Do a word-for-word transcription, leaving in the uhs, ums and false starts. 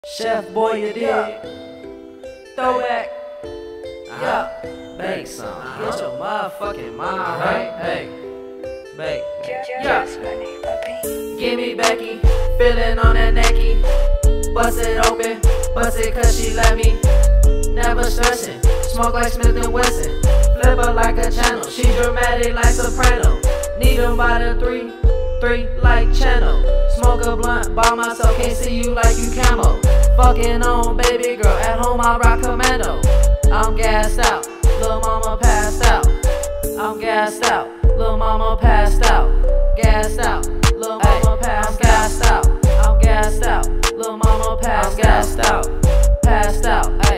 Chef boy, you dig? Throwback. Yeah. Bake some. Get your motherfucking mind right. Hey. Bake. Yeah. Give me Becky. Feeling on that necky. Bust it open. Bust it cause she let me. Never stressing. Smoke like Smith and Wesson. Flip her like a channel. She dramatic like soprano. Need 'em by the three. Three like channel. Smoke a blunt by myself. Can't see you like you camo. Fucking on baby girl. At home I rock commando. I'm gassed out. Lil' mama passed out. I'm gassed out. Lil' mama passed out. Gassed out. Lil' mama passed out. I'm gassed out. I'm gassed out. Lil' mama passed out. Passed out. Passed out.